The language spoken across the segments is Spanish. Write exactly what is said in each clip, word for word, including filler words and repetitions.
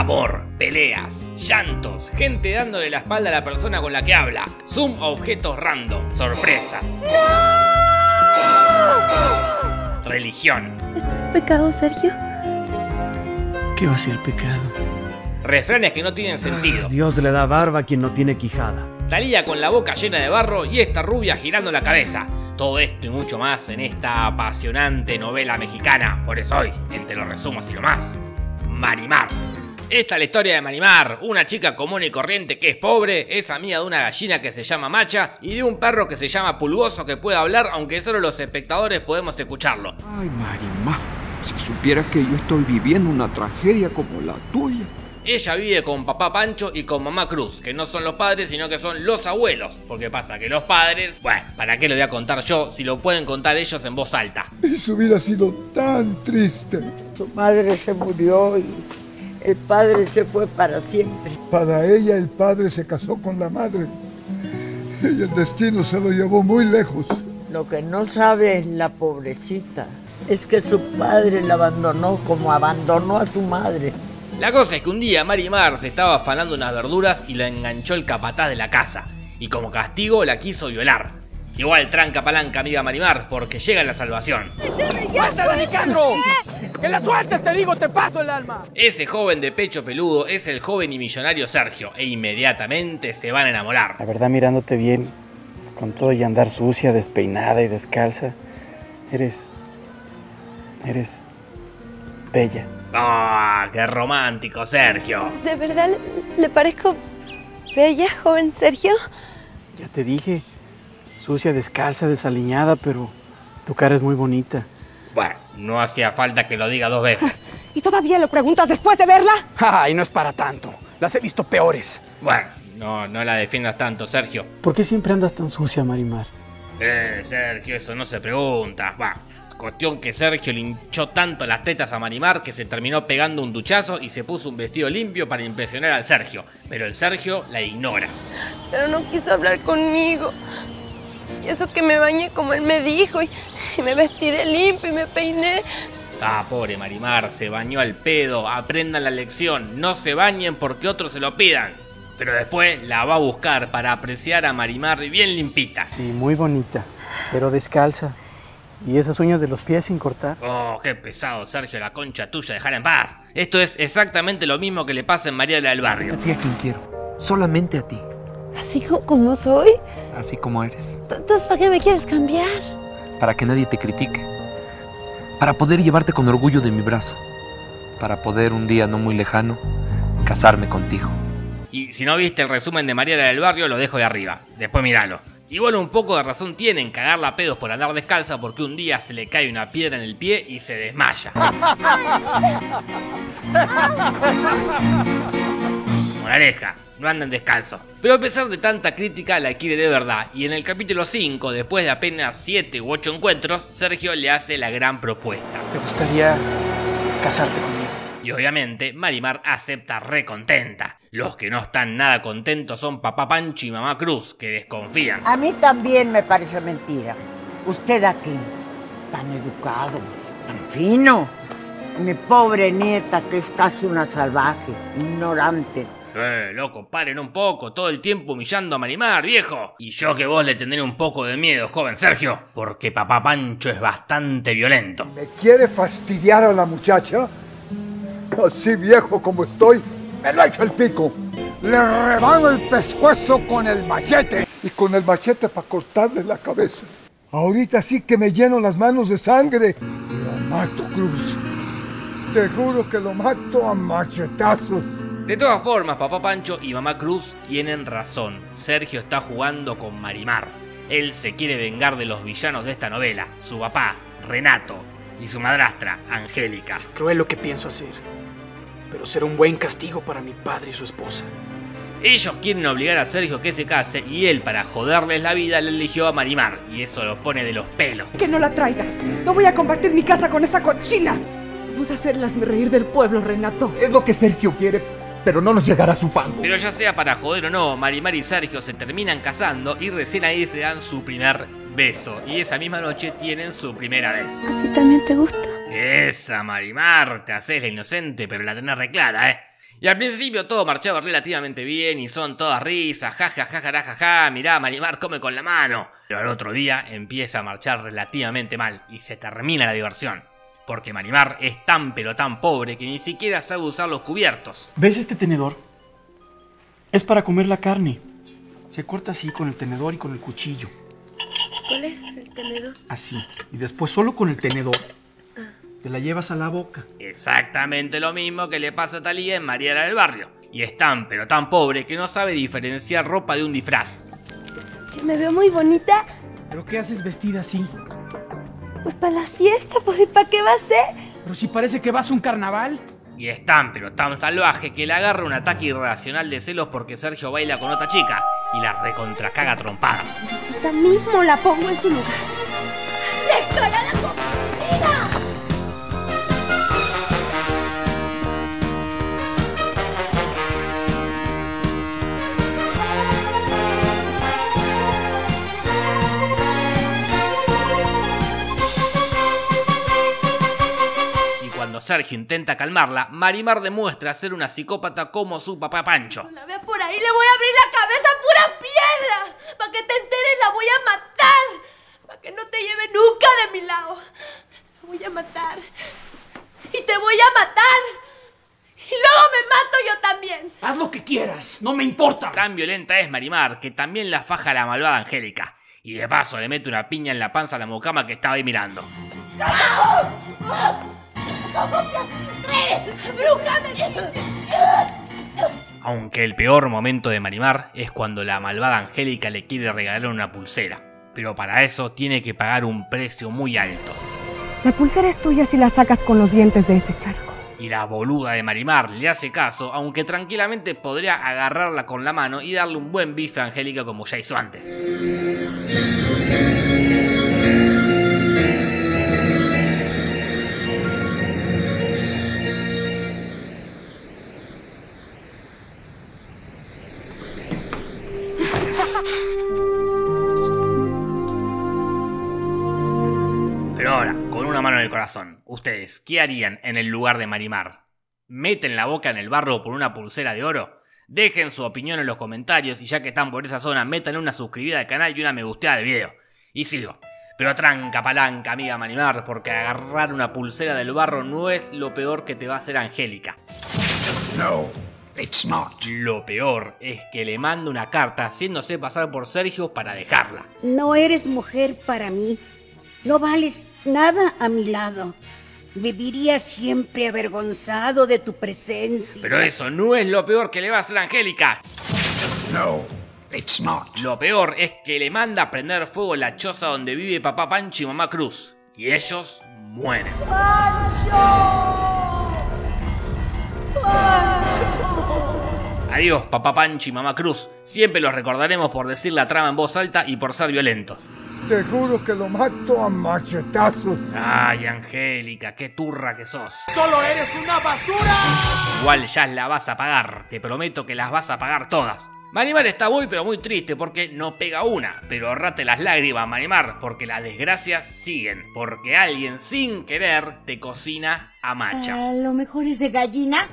amor, peleas, llantos, gente dándole la espalda a la persona con la que habla, zoom a objetos random, sorpresas. ¡No! Religión. ¿Esto es pecado, Sergio? ¿Qué va a ser pecado? Refranes que no tienen sentido. Ah, Dios le da barba a quien no tiene quijada. Thalía con la boca llena de barro y esta rubia girando la cabeza. Todo esto y mucho más en esta apasionante novela mexicana. Por eso hoy, entre los resumos y lo más, Marimar. Esta es la historia de Marimar, una chica común y corriente que es pobre, es amiga de una gallina que se llama Macha y de un perro que se llama Pulgoso que puede hablar, aunque solo los espectadores podemos escucharlo. Ay, Marimar, si supieras que yo estoy viviendo una tragedia como la tuya. Ella vive con papá Pancho y con mamá Cruz, que no son los padres, sino que son los abuelos. Porque pasa que los padres, bueno, ¿para qué lo voy a contar yo si lo pueden contar ellos en voz alta? Eso hubiera sido tan triste. Su madre se murió y el padre se fue para siempre. Para ella el padre se casó con la madre y el destino se lo llevó muy lejos. Lo que no sabe la pobrecita es que su padre la abandonó como abandonó a su madre. La cosa es que un día Marimar se estaba afanando unas verduras y la enganchó el capataz de la casa. Y como castigo la quiso violar. Igual tranca palanca amiga Marimar, porque llega la salvación. ¡Suéltala, Nicandro! ¡Que la sueltes, te digo, te paso el alma! Ese joven de pecho peludo es el joven y millonario Sergio, e inmediatamente se van a enamorar. La verdad, mirándote bien, con todo y andar sucia, despeinada y descalza, eres... eres... bella. ¡Ah, qué romántico, Sergio! ¿De verdad le, le parezco bella, joven Sergio? Ya te dije, sucia, descalza, desaliñada, pero tu cara es muy bonita. Bueno, no hacía falta que lo diga dos veces. ¿Y todavía lo preguntas después de verla? ¡Ay, no es para tanto! Las he visto peores. Bueno, no, no la defiendas tanto, Sergio. ¿Por qué siempre andas tan sucia, Marimar? Eh, Sergio, eso no se pregunta. Va. Cuestión que Sergio le hinchó tanto las tetas a Marimar que se terminó pegando un duchazo y se puso un vestido limpio para impresionar al Sergio. Pero el Sergio la ignora. Pero no quiso hablar conmigo. Y eso que me bañé como él me dijo y, y me vestí de limpio y me peiné. Ah, pobre Marimar, se bañó al pedo. Aprendan la lección, no se bañen porque otros se lo pidan. Pero después la va a buscar para apreciar a Marimar bien limpita. Sí, muy bonita, pero descalza. ¿Y esas uñas de los pies sin cortar? Oh, qué pesado, Sergio, la concha tuya, dejala en paz. Esto es exactamente lo mismo que le pasa en Mariela del Barrio. Es a ti a quien quiero, solamente a ti. ¿Así como, como soy? Así como eres. Entonces, ¿para qué me quieres cambiar? Para que nadie te critique. Para poder llevarte con orgullo de mi brazo. Para poder un día no muy lejano casarme contigo. Y si no viste el resumen de Mariela del Barrio, lo dejo de arriba. Después míralo. Igual un poco de razón tiene en cagarla a pedos por andar descalza porque un día se le cae una piedra en el pie y se desmaya. Moraleja, no anden descalzos. Pero a pesar de tanta crítica la quiere de verdad y en el capítulo cinco, después de apenas siete u ocho encuentros, Sergio le hace la gran propuesta. ¿Te gustaría casarte conmigo? Y obviamente Marimar acepta recontenta. Los que no están nada contentos son papá Pancho y mamá Cruz, que desconfían. A mí también me parece mentira. Usted aquí, tan educado, tan fino. Mi pobre nieta, que es casi una salvaje, ignorante. Eh, loco, paren un poco, todo el tiempo humillando a Marimar, viejo. Y yo que vos le tendré un poco de miedo, joven Sergio, porque papá Pancho es bastante violento. ¿Me quiere fastidiar a la muchacha? Así viejo como estoy, me lo echo el pico. Le rebano el pescuezo con el machete. Y con el machete para cortarle la cabeza. Ahorita sí que me lleno las manos de sangre. Lo mato, Cruz. Te juro que lo mato a machetazos. De todas formas, papá Pancho y mamá Cruz tienen razón. Sergio está jugando con Marimar. Él se quiere vengar de los villanos de esta novela. Su papá, Renato, y su madrastra, Angélica. Es cruel lo que pienso hacer, pero será un buen castigo para mi padre y su esposa. Ellos quieren obligar a Sergio que se case y él, para joderles la vida, le eligió a Marimar. Y eso lo pone de los pelos. Que no la traiga. No voy a compartir mi casa con esa cochina. Vamos a hacerlas reír del pueblo, Renato. Es lo que Sergio quiere, pero no nos llegará a su fango. Pero ya sea para joder o no, Marimar y Sergio se terminan casando y recién ahí se dan su primer beso. Y esa misma noche tienen su primera vez. ¿Así también te gusta? Esa, Marimar, te haces la inocente, pero la tenés re clara, ¿eh? Y al principio todo marchaba relativamente bien y son todas risas, jaja, jaja, jaja, mirá, Marimar come con la mano. Pero al otro día empieza a marchar relativamente mal y se termina la diversión. Porque Marimar es tan pero tan pobre que ni siquiera sabe usar los cubiertos. ¿Ves este tenedor? Es para comer la carne. Se corta así con el tenedor y con el cuchillo. ¿Cuál es el tenedor? Así. Y después solo con el tenedor te la llevas a la boca. Exactamente lo mismo que le pasa a Talía en Mariela del Barrio. Y es tan pero tan pobre que no sabe diferenciar ropa de un disfraz. ¿Que me veo muy bonita? ¿Pero qué haces vestida así? Pues para la fiesta, pues ¿para qué va a ser? Pero si parece que vas a un carnaval. Y es tan pero tan salvaje que le agarra un ataque irracional de celos porque Sergio baila con otra chica y la recontracaga a trompadas. Ahorita mismo la pongo en su lugar. ¡Descarada cocina! Cuando Sergio intenta calmarla, Marimar demuestra ser una psicópata como su papá Pancho. La vea por ahí, le voy a abrir la cabeza a pura piedra. Para que te enteres, la voy a matar. Para que no te lleve nunca de mi lado. La voy a matar. Y te voy a matar. Y luego me mato yo también. Haz lo que quieras, no me importa. Tan violenta es Marimar que también la faja a la malvada Angélica. Y de paso le mete una piña en la panza a la mucama que estaba ahí mirando. ¿Cómo te atreves? ¡Bruja metiche! Aunque el peor momento de Marimar es cuando la malvada Angélica le quiere regalar una pulsera. Pero para eso tiene que pagar un precio muy alto. La pulsera es tuya si la sacas con los dientes de ese charco. Y la boluda de Marimar le hace caso, aunque tranquilamente podría agarrarla con la mano y darle un buen bife a Angélica como ya hizo antes. Pero ahora, con una mano en el corazón, ¿ustedes qué harían en el lugar de Marimar? ¿Meten la boca en el barro por una pulsera de oro? Dejen su opinión en los comentarios y ya que están por esa zona, metan una suscribida al canal y una me gusteada del video. Y sigo. Pero tranca palanca, amiga Marimar, porque agarrar una pulsera del barro no es lo peor que te va a hacer Angélica. No, it's not. Lo peor es que le manda una carta haciéndose pasar por Sergio para dejarla. No eres mujer para mí. No vales nada a mi lado. Viviría siempre avergonzado de tu presencia. Pero eso no es lo peor que le va a hacer a Angélica. No, it's not. Lo peor es que le manda a prender fuego la choza donde vive papá Pancho y mamá Cruz. Y ellos mueren. ¡Pancho! ¡Pancho! Adiós, papá Pancho y mamá Cruz. Siempre los recordaremos por decir la trama en voz alta y por ser violentos. Te juro que lo mato a machetazos. Ay, Angélica, qué turra que sos. ¡Solo eres una basura! Igual ya la vas a pagar, te prometo que las vas a pagar todas. Marimar está muy pero muy triste porque no pega una, pero ahorrate las lágrimas, Marimar, porque las desgracias siguen, porque alguien sin querer te cocina a Macha. A lo mejor es de gallina.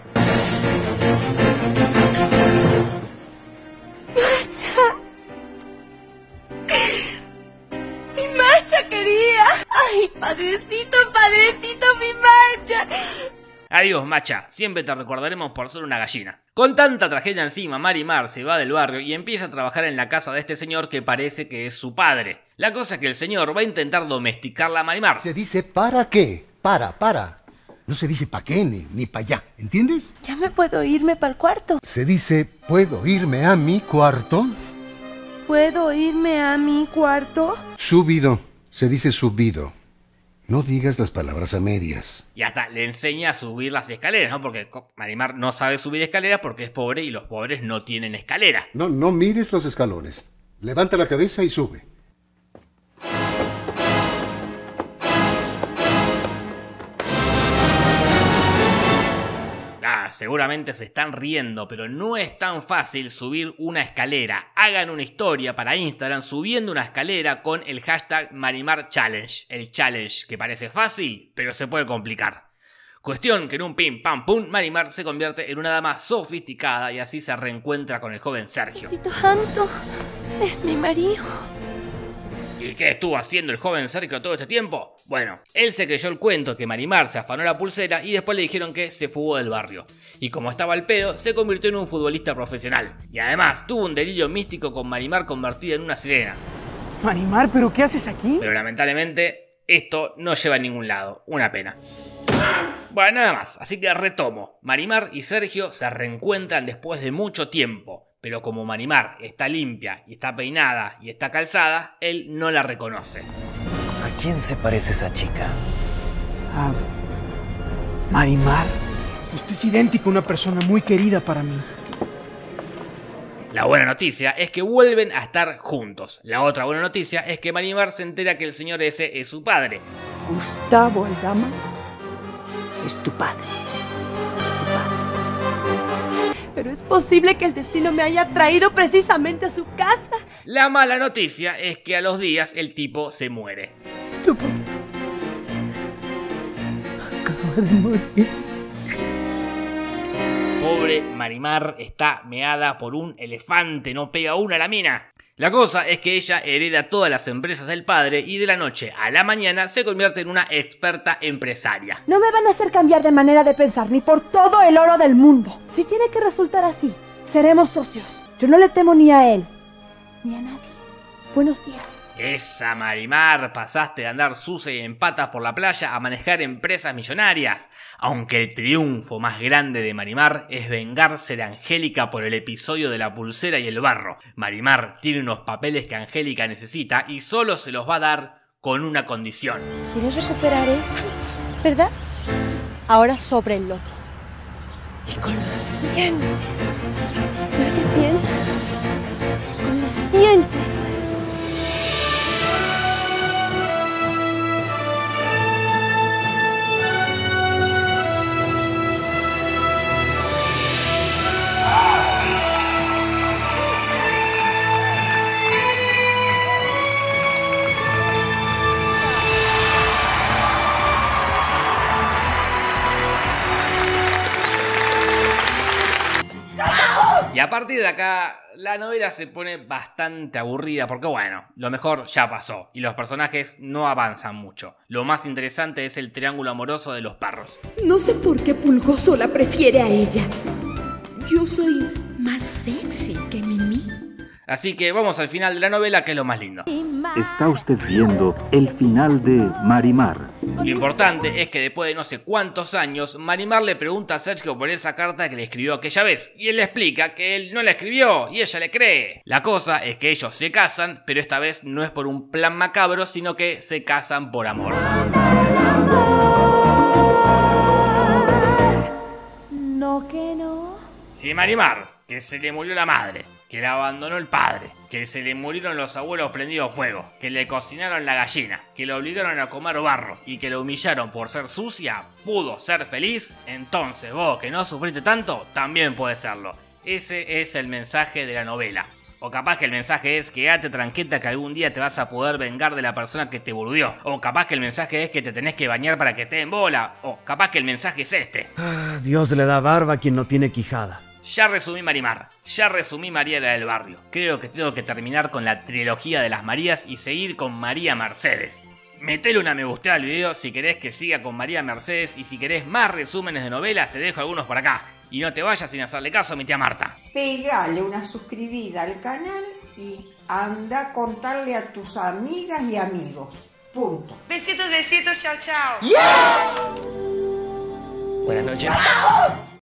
¡Mi Macha quería! ¡Ay, padrecito, padrecito, mi Macha! Adiós, Macha, siempre te recordaremos por ser una gallina. Con tanta tragedia encima, Marimar se va del barrio y empieza a trabajar en la casa de este señor que parece que es su padre. La cosa es que el señor va a intentar domesticarla a Marimar. Se dice ¿para qué? Para, para. No se dice pa' qué ni, ni pa' allá, ¿entiendes? Ya me puedo irme para el cuarto. Se dice ¿puedo irme a mi cuarto? ¿Puedo irme a mi cuarto? Subido. Se dice subido. No digas las palabras a medias. Y hasta le enseña a subir las escaleras, ¿no? Porque Marimar no sabe subir escaleras porque es pobre y los pobres no tienen escalera. No, no mires los escalones. Levanta la cabeza y sube. Ah, seguramente se están riendo, pero no es tan fácil subir una escalera. Hagan una historia para Instagram subiendo una escalera con el hashtag Marimar Challenge. El challenge que parece fácil, pero se puede complicar. Cuestión que en un pim pam pum, Marimar se convierte en una dama sofisticada y así se reencuentra con el joven Sergio. Necesito tanto. Es mi marido. ¿Y qué estuvo haciendo el joven Sergio todo este tiempo? Bueno, él se creyó el cuento que Marimar se afanó la pulsera y después le dijeron que se fugó del barrio. Y como estaba al pedo, se convirtió en un futbolista profesional. Y además tuvo un delirio místico con Marimar convertida en una sirena. Marimar, ¿pero qué haces aquí? Pero lamentablemente, esto no lleva a ningún lado. Una pena. Bueno, nada más, así que retomo. Marimar y Sergio se reencuentran después de mucho tiempo. Pero como Marimar está limpia y está peinada y está calzada, él no la reconoce. ¿A quién se parece esa chica? Ah, Marimar. Usted es idéntico a una persona muy querida para mí. La buena noticia es que vuelven a estar juntos. La otra buena noticia es que Marimar se entera que el señor ese es su padre. Gustavo Aldama es tu padre. Pero es posible que el destino me haya traído precisamente a su casa. La mala noticia es que a los días el tipo se muere. Tu papá acaba de morir. Pobre Marimar está meada por un elefante, no pega una a la mina. La cosa es que ella hereda todas las empresas del padre y de la noche a la mañana se convierte en una experta empresaria. No me van a hacer cambiar de manera de pensar ni por todo el oro del mundo. Si tiene que resultar así, seremos socios. Yo no le temo ni a él, ni a nadie. Buenos días. Esa Marimar, pasaste de andar sucia y en patas por la playa a manejar empresas millonarias. Aunque el triunfo más grande de Marimar es vengarse de Angélica por el episodio de la pulsera y el barro. Marimar tiene unos papeles que Angélica necesita y solo se los va a dar con una condición. ¿Quieres recuperar esto? ¿Verdad? Ahora sobre el lodo. Y con los dientes. ¿Me oyes bien? Con los dientes. Y a partir de acá, la novela se pone bastante aburrida porque bueno, lo mejor ya pasó y los personajes no avanzan mucho. Lo más interesante es el triángulo amoroso de los perros. No sé por qué Pulgoso la prefiere a ella. Yo soy más sexy que Mimi. Así que vamos al final de la novela, que es lo más lindo. Está usted viendo el final de Marimar. Lo importante es que después de no sé cuántos años, Marimar le pregunta a Sergio por esa carta que le escribió aquella vez. Y él le explica que él no la escribió y ella le cree. La cosa es que ellos se casan, pero esta vez no es por un plan macabro, sino que se casan por amor. No que no. Si Marimar, que se le murió la madre, que la abandonó el padre, que se le murieron los abuelos prendidos fuego, que le cocinaron la gallina, que le obligaron a comer barro y que la humillaron por ser sucia, pudo ser feliz, entonces vos que no sufriste tanto, también podés serlo. Ese es el mensaje de la novela. O capaz que el mensaje es quédate tranquila que algún día te vas a poder vengar de la persona que te burdió. O capaz que el mensaje es que te tenés que bañar para que te den bola. O capaz que el mensaje es este. Ah, Dios le da barba a quien no tiene quijada. Ya resumí Marimar, ya resumí María la del barrio. Creo que tengo que terminar con la trilogía de las Marías y seguir con María Mercedes. Metele una me gusteada al video si querés que siga con María Mercedes y si querés más resúmenes de novelas te dejo algunos por acá. Y no te vayas sin hacerle caso a mi tía Marta. Pegale una suscribida al canal y anda a contarle a tus amigas y amigos. Punto. Besitos, besitos, chao, chao. Yeah. Buenas noches.